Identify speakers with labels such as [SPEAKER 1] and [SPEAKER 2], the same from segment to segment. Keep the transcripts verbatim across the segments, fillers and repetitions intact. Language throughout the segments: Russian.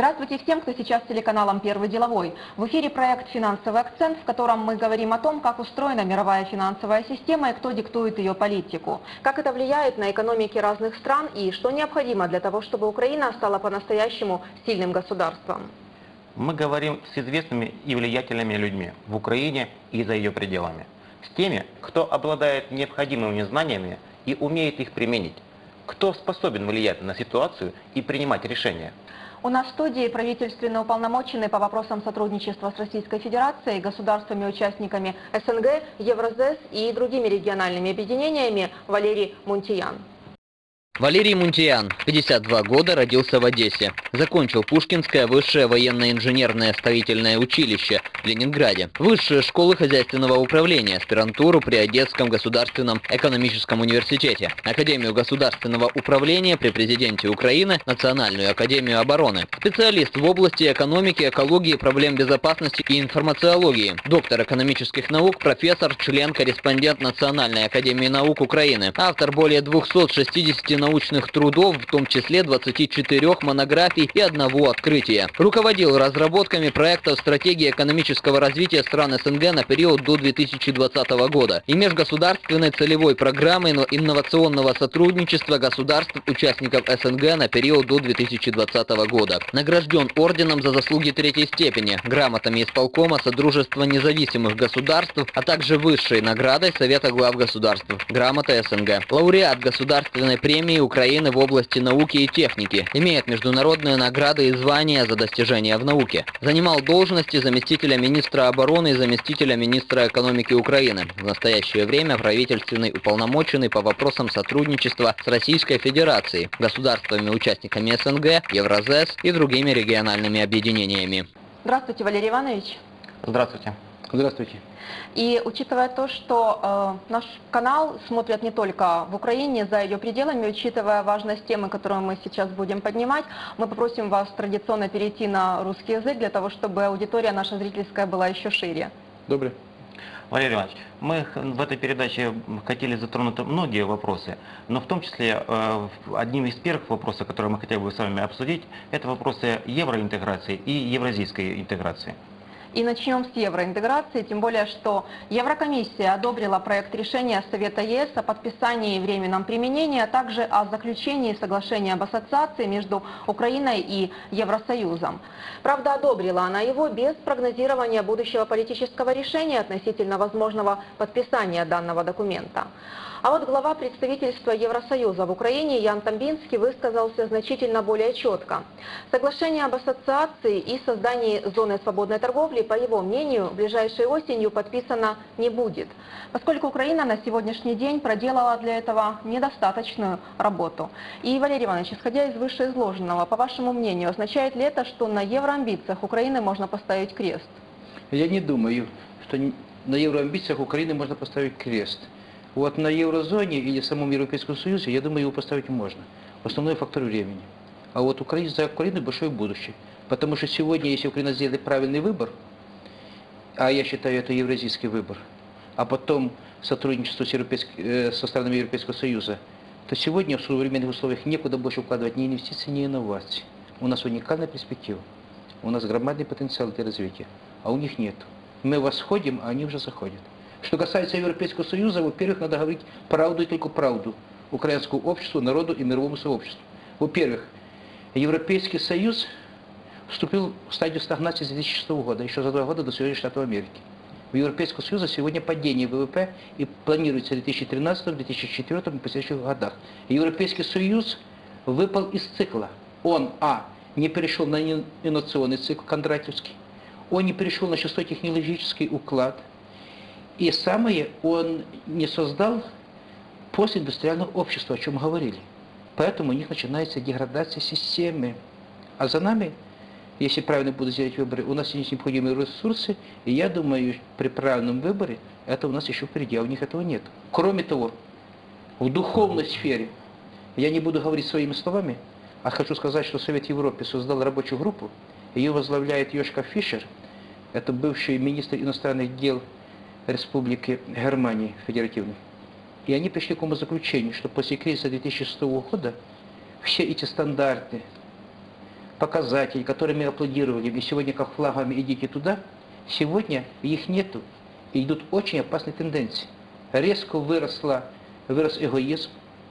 [SPEAKER 1] Здравствуйте всем, кто сейчас с телеканалом «Первый деловой». В эфире проект «Финансовый акцент», в котором мы говорим о том, как устроена мировая финансовая система и кто диктует ее политику, как это влияет на экономики разных стран и что необходимо для того, чтобы Украина стала по-настоящему сильным государством.
[SPEAKER 2] Мы говорим с известными и влиятельными людьми в Украине и за ее пределами. С теми, кто обладает необходимыми знаниями и умеет их применить. Кто способен влиять на ситуацию и принимать решения.
[SPEAKER 1] У нас в студии правительственный уполномоченный по вопросам сотрудничества с Российской Федерацией, государствами-участниками СНГ, Евразес и другими региональными объединениями Валерий Мунтиян.
[SPEAKER 3] Валерий Мунтиян, пятьдесят два года, родился в Одессе. Закончил Пушкинское высшее военно-инженерное строительное училище в Ленинграде. Высшая школа хозяйственного управления, аспирантуру при Одесском государственном экономическом университете. Академию государственного управления при президенте Украины, Национальную академию обороны. Специалист в области экономики, экологии, проблем безопасности и информациологии. Доктор экономических наук, профессор, член-корреспондент Национальной академии наук Украины. Автор более двухсот шестидесяти научных трудов, в том числе двадцати четырёх монографий и одного открытия. Руководил разработками проектов стратегии экономического развития стран СНГ на период до две тысячи двадцатого года и межгосударственной целевой программы инновационного сотрудничества государств-участников СНГ на период до две тысячи двадцатого года. Награжден орденом за заслуги третьей степени, грамотами исполкома Содружества независимых государств, а также высшей наградой Совета глав государств, грамотой СНГ. Лауреат государственной премии Украины в области науки и техники, имеет международные награды и звания за достижения в науке. Занимал должности заместителя министра обороны и заместителя министра экономики Украины. В настоящее время правительственный уполномоченный по вопросам сотрудничества с Российской Федерацией, государствами-участниками СНГ, Евразес и другими региональными объединениями.
[SPEAKER 1] Здравствуйте, Валерий Иванович.
[SPEAKER 2] Здравствуйте.
[SPEAKER 4] Здравствуйте.
[SPEAKER 1] И учитывая то, что э, наш канал смотрят не только в Украине, за ее пределами, учитывая важность темы, которую мы сейчас будем поднимать, мы попросим вас традиционно перейти на русский язык, для того, чтобы аудитория наша зрительская была еще шире.
[SPEAKER 4] Добрый.
[SPEAKER 2] Валерий Иванович, мы в этой передаче хотели затронуть многие вопросы, но в том числе э, одним из первых вопросов, которые мы хотели бы с вами обсудить, это вопросы евроинтеграции и евразийской интеграции.
[SPEAKER 1] И начнем с евроинтеграции, тем более, что Еврокомиссия одобрила проект решения Совета ЕС о подписании и временном применении, а также о заключении соглашения об ассоциации между Украиной и Евросоюзом. Правда, одобрила она его без прогнозирования будущего политического решения относительно возможного подписания данного документа. А вот глава представительства Евросоюза в Украине Ян Тамбинский высказался значительно более четко. Соглашение об ассоциации и создании зоны свободной торговли, по его мнению, ближайшей осенью подписано не будет, поскольку Украина на сегодняшний день проделала для этого недостаточную работу. И, Валерий Иванович, исходя из вышеизложенного, по вашему мнению, означает ли это, что на евроамбициях Украины можно поставить крест?
[SPEAKER 4] Я не думаю, что на евроамбициях Украины можно поставить крест. Вот на еврозоне или в самом Европейском Союзе, я думаю, его поставить можно. Основной фактор времени. А вот Украина, за Украиной большое будущее. Потому что сегодня, если Украина сделает правильный выбор, а я считаю, это евразийский выбор, а потом сотрудничество с европейск... со странами Европейского Союза, то сегодня в современных условиях некуда больше вкладывать ни инвестиции, ни инновации. У нас уникальная перспектива. У нас громадный потенциал для развития, а у них нет. Мы восходим, а они уже заходят. Что касается Европейского Союза, во-первых, надо говорить правду и только правду украинскому обществу, народу и мировому сообществу. Во-первых, Европейский Союз вступил в стадию стагнации с две тысячи шестого года, еще за два года до Соединенных Штатов Америки. У Европейского Союза сегодня падение ВВП и планируется в две тысячи тринадцатом, две тысячи четвёртом и последующих годах. Европейский Союз выпал из цикла. Он, а, не перешел на инновационный цикл кондратьевский, он не перешел на шестой технологический уклад, и самое, он не создал постиндустриального общества, о чем говорили. Поэтому у них начинается деградация системы. А за нами, если правильно будут сделать выборы, у нас есть необходимые ресурсы, и я думаю, при правильном выборе это у нас еще впереди, а у них этого нет. Кроме того, в духовной сфере, я не буду говорить своими словами, а хочу сказать, что Совет Европы создал рабочую группу, ее возглавляет Йошка Фишер, это бывший министр иностранных дел Республики Германии Федеративной. И они пришли к умозаключению, что после кризиса две тысячи шестого года все эти стандарты показателей, которыми аплодировали, и сегодня как флагами идите туда, сегодня их нету. И идут очень опасные тенденции. Резко выросла, вырос эгоизм,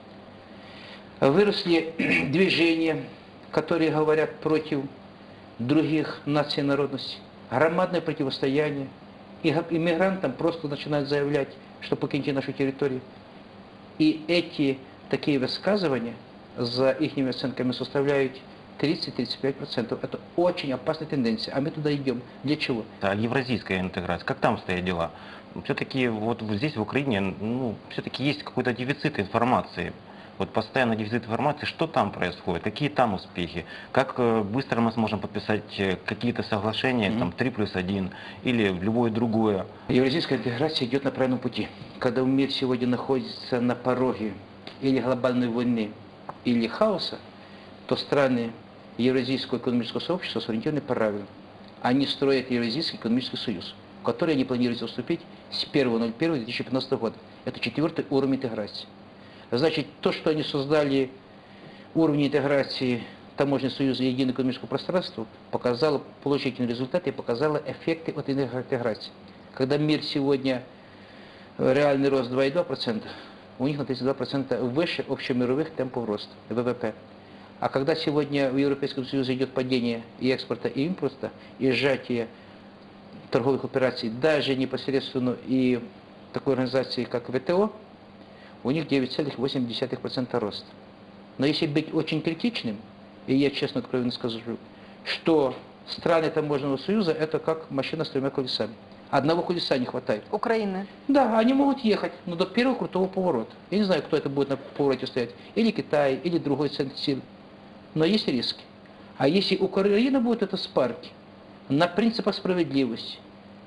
[SPEAKER 4] выросли движения, которые говорят против других наций и народностей, громадное противостояние. И иммигрантам просто начинают заявлять, что покиньте нашу территорию. И эти такие высказывания за их оценками составляют тридцать-тридцать пять процентов. Это очень опасная тенденция. А мы туда идем. Для чего?
[SPEAKER 2] А евразийская интеграция, как там стоят дела? Все-таки вот здесь, в Украине, ну, все-таки есть какой-то дефицит информации. Вот постоянно дефицит информации, что там происходит, какие там успехи, как быстро мы сможем подписать какие-то соглашения, mm-hmm. там три плюс один или любое другое.
[SPEAKER 4] Евразийская интеграция идет на правильном пути. Когда мир сегодня находится на пороге или глобальной войны, или хаоса, то страны Евразийского экономического сообщества сориентированы правильно. Они строят Евразийский экономический союз, в который они планируют вступить с первого ноль первого две тысячи пятнадцатого года. Это четвертый уровень интеграции. Значит, то, что они создали уровень интеграции Таможенного союза и единого экономического пространства, показало положительные результаты и показало эффекты от интеграции. Когда мир сегодня реальный рост два и два процента, у них на тридцать два процента выше общемировых темпов роста ВВП. А когда сегодня в Европейском Союзе идет падение и экспорта, и импорта, и сжатие торговых операций, даже непосредственно и такой организации, как ВТО, у них девять целых восемь десятых процента роста. Но если быть очень критичным, и я честно откровенно скажу, что страны Таможенного союза это как машина с тремя колесами. Одного колеса не хватает.
[SPEAKER 1] Украины.
[SPEAKER 4] Да, они могут ехать, но до первого крутого поворота. Я не знаю, кто это будет на повороте стоять. Или Китай, или другой центр сил. Но есть риски. А если Украина будет это спарки на принципах справедливости,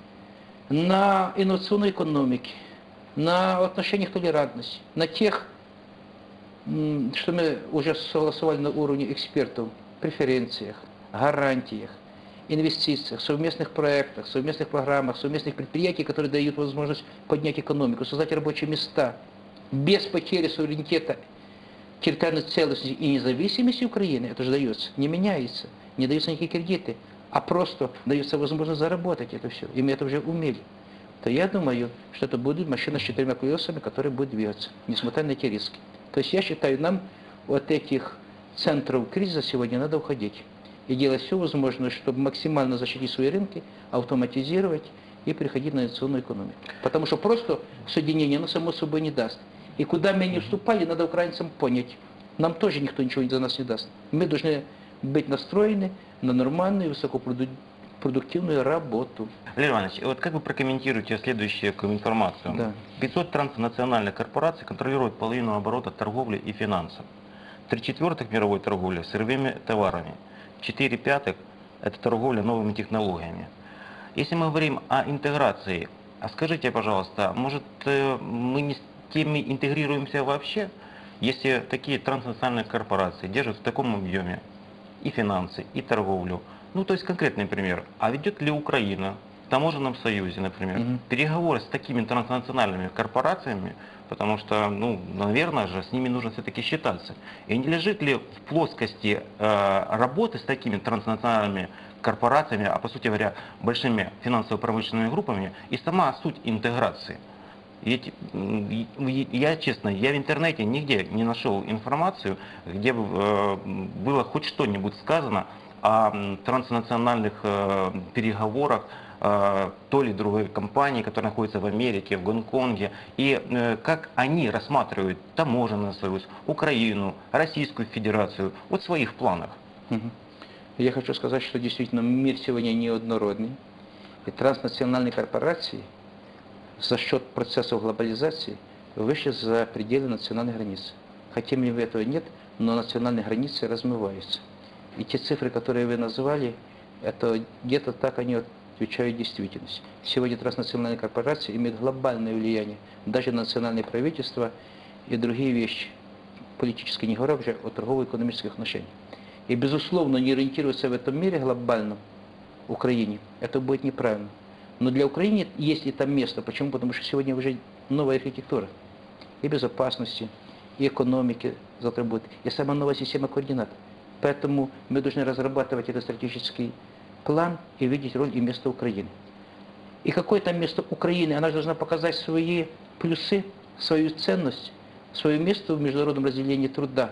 [SPEAKER 4] на инновационной экономике, на отношениях толерантности, на тех, что мы уже согласовали на уровне экспертов, преференциях, гарантиях, инвестициях, совместных проектах, совместных программах, совместных предприятий, которые дают возможность поднять экономику, создать рабочие места, без потери суверенитета, территориальной целостности и независимости Украины, это же дается, не меняется, не даются никакие кредиты, а просто дается возможность заработать это все, и мы это уже умели. То я думаю, что это будет машина с четырьмя колесами, которая будет двигаться, несмотря на эти риски. То есть я считаю, нам от этих центров кризиса сегодня надо уходить и делать все возможное, чтобы максимально защитить свои рынки, автоматизировать и переходить на инновационную экономику. Потому что просто соединение, оно само собой не даст. И куда мы не вступали, надо украинцам понять. Нам тоже никто ничего за нас не даст. Мы должны быть настроены на нормальную, высокопродуктивную работу.
[SPEAKER 2] Валерий Иванович, вот как вы прокомментируете следующую информацию?
[SPEAKER 4] Да.
[SPEAKER 2] пятьсот транснациональных корпораций контролируют половину оборота торговли и финансов. Три четвертых мировой торговли сырьевыми товарами. Четыре пятых – это торговля новыми технологиями. Если мы говорим о интеграции, а скажите, пожалуйста, может мы не с теми интегрируемся вообще, если такие транснациональные корпорации держат в таком объеме и финансы, и торговлю? Ну, то есть конкретный пример. А ведет ли Украина в Таможенном союзе, например, mm-hmm. переговоры с такими транснациональными корпорациями, потому что, ну, наверное же, с ними нужно все-таки считаться. И не лежит ли в плоскости э, работы с такими транснациональными корпорациями, а по сути говоря, большими финансово-промышленными группами, и сама суть интеграции? Ведь, я честно, я в интернете нигде не нашел информацию, где бы э, было хоть что-нибудь сказано о транснациональных э, переговорах э, той или другой компании, которая находится в Америке, в Гонконге, и э, как они рассматривают Таможенный союз, Украину, Российскую Федерацию, вот в своих планах.
[SPEAKER 4] Я хочу сказать, что действительно мир сегодня неоднородный, и транснациональные корпорации за счет процессов глобализации вышли за пределы национальных границ. Хотим ли вы этого нет, но национальные границы размываются. И те цифры, которые вы назвали, это где-то так они отвечают действительности. Сегодня транснациональные корпорации имеют глобальное влияние даже на национальные правительства и другие вещи, политические, не говоря уже о торгово-экономических отношениях. И, безусловно, не ориентироваться в этом мире глобальном Украине, это будет неправильно. Но для Украины есть и там место. Почему? Потому что сегодня уже новая архитектура и безопасности, и экономики завтра будет, и самая новая система координат. Поэтому мы должны разрабатывать этот стратегический план и видеть роль и место Украины. И какое там место Украины, она же должна показать свои плюсы, свою ценность, свое место в международном разделении труда.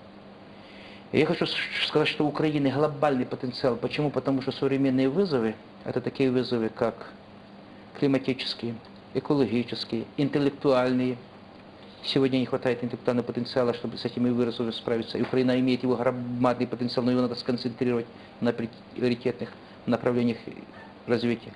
[SPEAKER 4] И я хочу сказать, что у Украины глобальный потенциал. Почему? Потому что современные вызовы, это такие вызовы, как климатические, экологические, интеллектуальные. Сегодня не хватает интеллектуального потенциала, чтобы с этими вызовами справиться. И Украина имеет его громадный потенциал, но его надо сконцентрировать на приоритетных направлениях развития.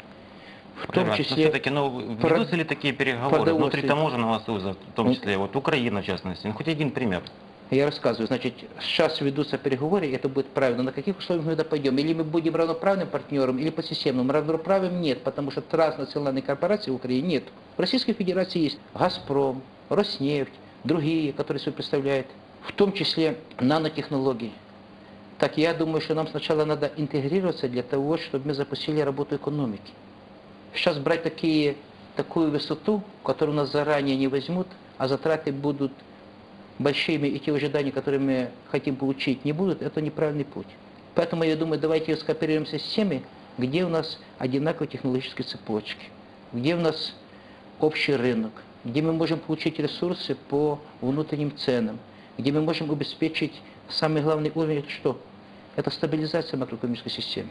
[SPEAKER 4] В том
[SPEAKER 2] Но
[SPEAKER 4] числе...
[SPEAKER 2] все-таки, ну, ведутся ли такие переговоры внутри таможенного союза, в том числе, вот Украина, в частности? Ну, хоть один пример.
[SPEAKER 4] Я рассказываю, значит, сейчас ведутся переговоры, и это будет правильно. На каких условиях мы туда пойдем? Или мы будем равноправным партнером, или по системным. Равноправным нет, потому что транснациональной корпорации в Украине нет. В Российской Федерации есть «Газпром», «Роснефть», другие, которые себя представляют, в том числе нанотехнологии. Так я думаю, что нам сначала надо интегрироваться для того, чтобы мы запустили работу экономики. Сейчас брать такие, такую высоту, которую нас заранее не возьмут, а затраты будут большими, и те ожидания, которые мы хотим получить, не будут, это неправильный путь. Поэтому я думаю, давайте скооперируемся с теми, где у нас одинаковые технологические цепочки, где у нас общий рынок, где мы можем получить ресурсы по внутренним ценам, где мы можем обеспечить самый главный уровень, это что? Это стабилизация макроэкономической системы.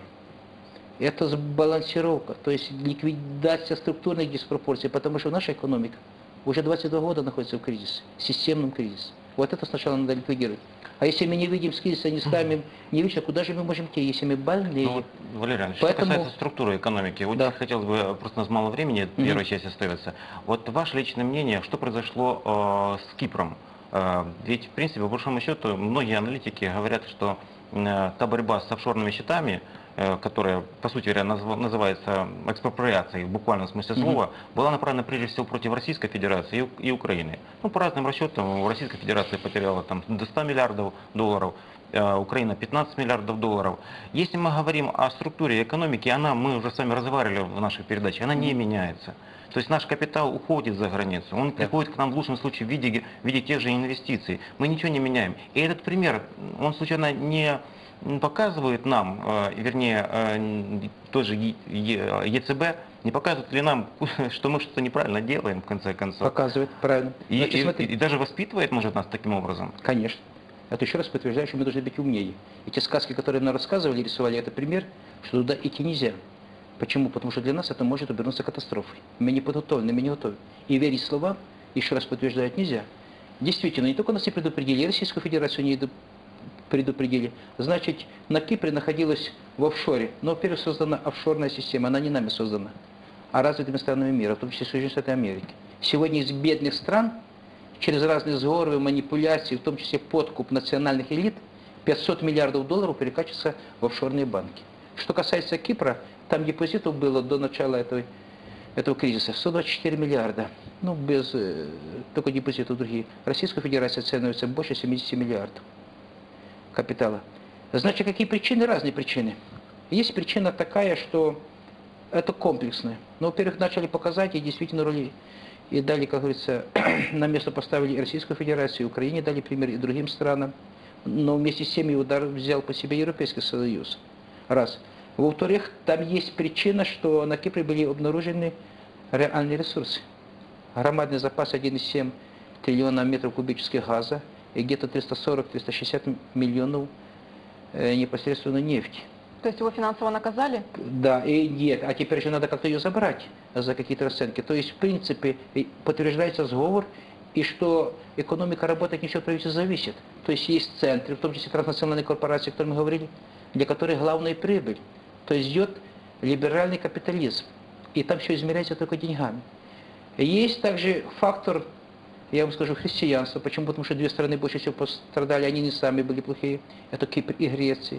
[SPEAKER 4] Это сбалансировка, то есть ликвидация структурных диспропорций, потому что наша экономика уже двадцать два года находится в кризисе, системном кризисе. Вот это сначала надо ликвидировать. А если мы не видим с кризиса, не ставим, не видим, куда же мы можем идти, если мы больные?
[SPEAKER 2] Ну, вот, Валерий Иванович,
[SPEAKER 4] Поэтому...
[SPEAKER 2] что касается структуры экономики, вот
[SPEAKER 4] да.
[SPEAKER 2] хотелось бы, просто у нас мало времени, первая mm-hmm. часть остается. Вот ваше личное мнение, что произошло э, с Кипром? Э, ведь, в принципе, по большому счету, многие аналитики говорят, что э, та борьба с офшорными счетами, которая, по сути говоря, называется экспроприацией в буквальном смысле слова, mm-hmm. была направлена прежде всего против Российской Федерации и Украины. Ну, по разным расчетам, Российская Федерация потеряла там до ста миллиардов долларов, Украина пятнадцать миллиардов долларов. Если мы говорим о структуре экономики, она, мы уже с вами разговаривали в нашей передаче, она mm-hmm. не меняется. То есть наш капитал уходит за границу, он yeah. приходит к нам в лучшем случае в виде, в виде тех же инвестиций. Мы ничего не меняем. И этот пример, он случайно не... показывает нам, вернее, тоже ЕЦБ, не показывает ли нам, что мы что-то неправильно делаем, в конце концов? Показывает, правильно. И, Значит, и, и даже воспитывает, может, нас таким образом? Конечно. Это еще раз подтверждает, что мы должны быть умнее. Эти сказки, которые нам рассказывали, рисовали, это пример, что туда идти нельзя. Почему? Потому что для нас это может обернуться катастрофой. Мы не подготовлены, мы не готовы. И верить словам, еще раз подтверждать нельзя. Действительно, не только нас не предупредили, и Российскую Федерацию не предупредили. Значит, на Кипре находилась в офшоре. Но, во-первых, создана офшорная система, она не нами создана, а развитыми странами мира, в том числе Соединенные Штаты Америки. Сегодня из бедных стран, через разные сговоры, манипуляции, в том числе подкуп национальных элит, пятьсот миллиардов долларов перекачивается в офшорные банки. Что касается Кипра, там депозитов было до начала этого, этого кризиса сто двадцать четыре миллиарда. Ну, без э, только депозитов других. Российская Федерация оценивается больше семидесяти миллиардов капитала. Значит, какие причины? Разные причины. Есть причина такая, что это комплексное. Ну, во-первых, начали показать, и действительно роли, и дали, как говорится, на место поставили и Российскую Федерацию, и Украине дали пример, и другим странам. Но вместе с тем и удар взял по себе Европейский Союз. Раз. Во-вторых, там есть причина, что на Кипре были обнаружены реальные ресурсы. Громадный запас один и семь триллиона метров кубических газа и где-то триста сорок — триста шестьдесят миллионов э, непосредственно нефти.
[SPEAKER 1] То есть его финансово наказали?
[SPEAKER 4] Да, и нет, а теперь же надо как-то ее забрать за какие-то расценки. То есть, в принципе, подтверждается сговор, и что экономика работает не все от правительства зависит. То есть есть центры, в том числе транснациональные корпорации, о которых мы говорили, для которых главная прибыль. То есть идет либеральный капитализм, и там все измеряется только деньгами. Есть также фактор, я вам скажу, христианства. Почему? Потому что две страны больше всего пострадали, они не сами были плохие. Это Кипр и Греция.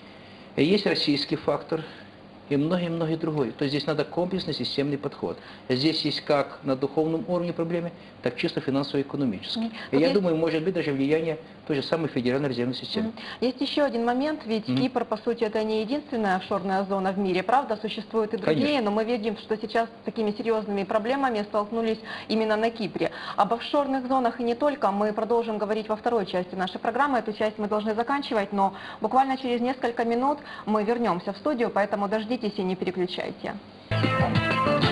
[SPEAKER 4] И есть российский фактор и многие-многие другие. То есть здесь надо комплексный системный подход. Здесь есть как на духовном уровне проблемы, так чисто финансово-экономический. И я
[SPEAKER 1] есть...
[SPEAKER 4] думаю, может быть даже влияние той же самой федеральной резервной системы.
[SPEAKER 1] Мгм. Есть еще один момент, ведь
[SPEAKER 4] Мгм.
[SPEAKER 1] Кипр, по сути, это не единственная офшорная зона в мире, правда, существуют и другие,
[SPEAKER 4] Конечно.
[SPEAKER 1] но мы видим, что сейчас с такими серьезными проблемами столкнулись именно на Кипре. Об офшорных зонах и не только мы продолжим говорить во второй части нашей программы, эту часть мы должны заканчивать, но буквально через несколько минут мы вернемся в студию, поэтому дождитесь и не переключайте.